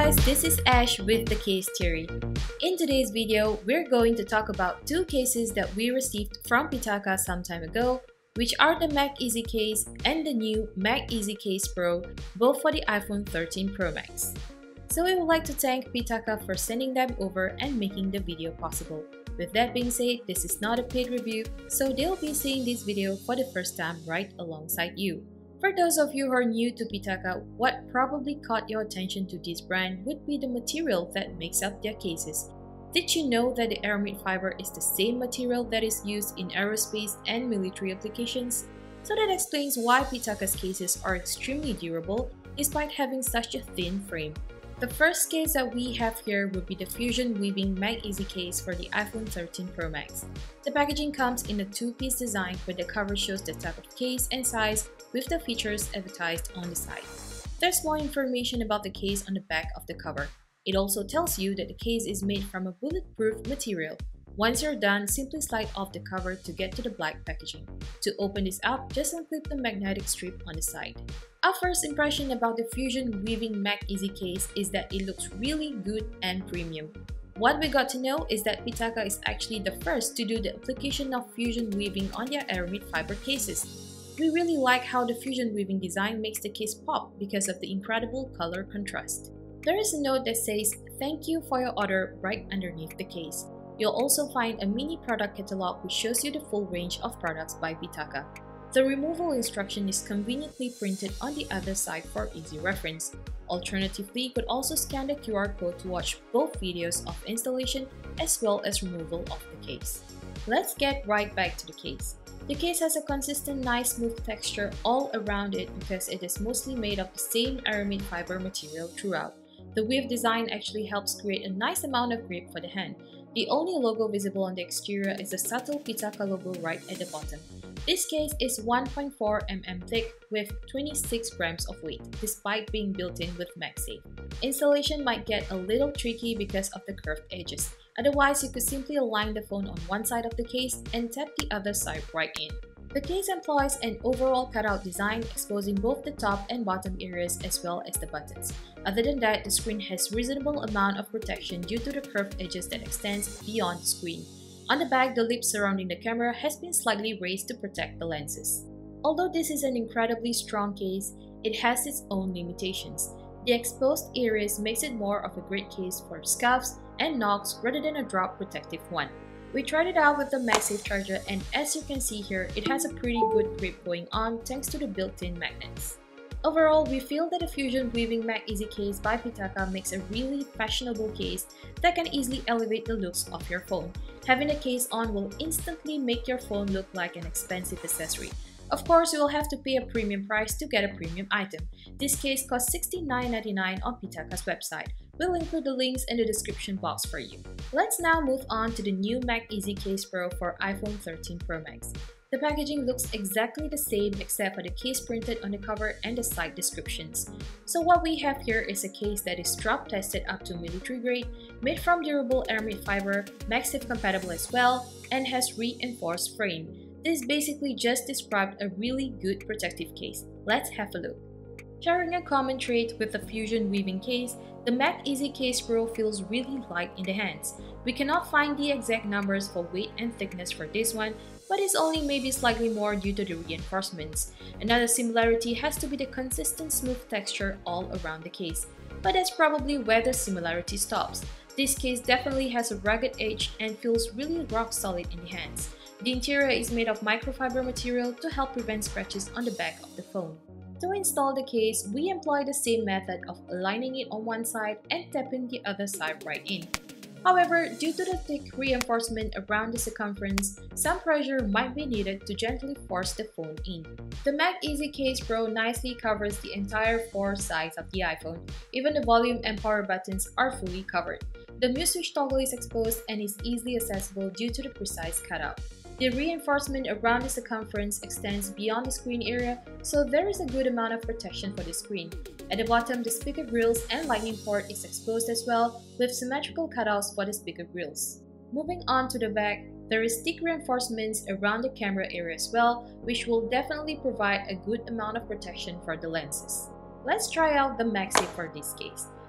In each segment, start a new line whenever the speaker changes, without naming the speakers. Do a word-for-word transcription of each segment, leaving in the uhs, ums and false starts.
guys, this is Ash with the Case Theory. In today's video, we're going to talk about two cases that we received from Pitaka some time ago, which are the Mac Easy Case and the new Mac Easy Case Pro, both for the iPhone thirteen Pro Max. So we would like to thank Pitaka for sending them over and making the video possible. With that being said, this is not a paid review, so they'll be seeing this video for the first time right alongside you. For those of you who are new to Pitaka, what probably caught your attention to this brand would be the material that makes up their cases. Did you know that the aramid fiber is the same material that is used in aerospace and military applications? So that explains why Pitaka's cases are extremely durable despite having such a thin frame. The first case that we have here would be the Fusion Weaving Mac Easy Case for the iPhone thirteen Pro Max. The packaging comes in a two-piece design where the cover shows the type of case and size with the features advertised on the side. There's more information about the case on the back of the cover. It also tells you that the case is made from a bulletproof material. Once you're done, simply slide off the cover to get to the black packaging. To open this up, just unclip the magnetic strip on the side. Our first impression about the Fusion Weaving Mac Easy Case is that it looks really good and premium. What we got to know is that Pitaka is actually the first to do the application of Fusion Weaving on their aramid fiber cases. We really like how the Fusion Weaving design makes the case pop because of the incredible color contrast. There is a note that says, "Thank you for your order" right underneath the case. You'll also find a mini product catalog which shows you the full range of products by Pitaka. The removal instruction is conveniently printed on the other side for easy reference. Alternatively, you could also scan the Q R code to watch both videos of installation as well as removal of the case. Let's get right back to the case. The case has a consistent, nice, smooth texture all around it because it is mostly made of the same aramid fiber material throughout. The weave design actually helps create a nice amount of grip for the hand. The only logo visible on the exterior is the subtle Pitaka logo right at the bottom. This case is one point four millimeters thick with twenty-six grams of weight, despite being built in with MagSafe. Installation might get a little tricky because of the curved edges. Otherwise, you could simply align the phone on one side of the case and tap the other side right in. The case employs an overall cutout design exposing both the top and bottom areas as well as the buttons. Other than that, the screen has reasonable amount of protection due to the curved edges that extends beyond the screen. On the back, the lip surrounding the camera has been slightly raised to protect the lenses. Although this is an incredibly strong case, it has its own limitations. The exposed areas makes it more of a great case for scuffs and knocks rather than a drop protective one. We tried it out with the MagSafe charger, and as you can see here, it has a pretty good grip going on thanks to the built-in magnets. Overall, we feel that the Fusion Weaving Mac Easy Case by Pitaka makes a really fashionable case that can easily elevate the looks of your phone. Having the case on will instantly make your phone look like an expensive accessory. Of course, you will have to pay a premium price to get a premium item. This case costs sixty-nine ninety-nine on Pitaka's website. We'll include the links in the description box for you. Let's now move on to the new Mac Easy Case Pro for iPhone thirteen Pro Max. The packaging looks exactly the same except for the case printed on the cover and the side descriptions. So what we have here is a case that is drop tested up to military grade, made from durable aramid fiber, MagSafe compatible as well, and has reinforced frame. This basically just described a really good protective case. Let's have a look. Sharing a common trait with the Fusion Weaving case, the Mac Easy Case Pro feels really light in the hands. We cannot find the exact numbers for weight and thickness for this one, but it's only maybe slightly more due to the reinforcements. Another similarity has to be the consistent smooth texture all around the case, but that's probably where the similarity stops. This case definitely has a rugged edge and feels really rock solid in the hands. The interior is made of microfiber material to help prevent scratches on the back of the phone. To install the case, we employ the same method of aligning it on one side and tapping the other side right in. However, due to the thick reinforcement around the circumference, some pressure might be needed to gently force the phone in. The Mac Easy Case Pro nicely covers the entire four sides of the iPhone. Even the volume and power buttons are fully covered. The mute switch toggle is exposed and is easily accessible due to the precise cutout. The reinforcement around the circumference extends beyond the screen area, so there is a good amount of protection for the screen. At the bottom, the speaker grills and lightning port is exposed as well, with symmetrical cutouts for the speaker grills. Moving on to the back, there is thick reinforcements around the camera area as well, which will definitely provide a good amount of protection for the lenses. Let's try out the MagSafe for this case.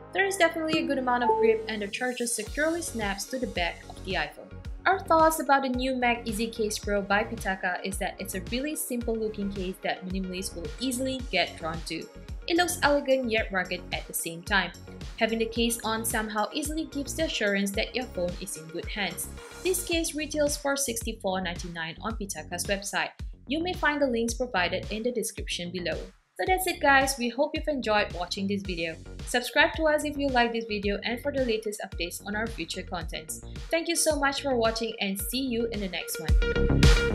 There is definitely a good amount of grip and the charger securely snaps to the back of the iPhone. Our thoughts about the new Mac EasyCase Pro by Pitaka is that it's a really simple looking case that minimalists will easily get drawn to. It looks elegant yet rugged at the same time. Having the case on somehow easily gives the assurance that your phone is in good hands. This case retails for sixty-four ninety-nine on Pitaka's website. You may find the links provided in the description below. So that's it guys, we hope you've enjoyed watching this video. Subscribe to us if you like this video and for the latest updates on our future contents. Thank you so much for watching and see you in the next one.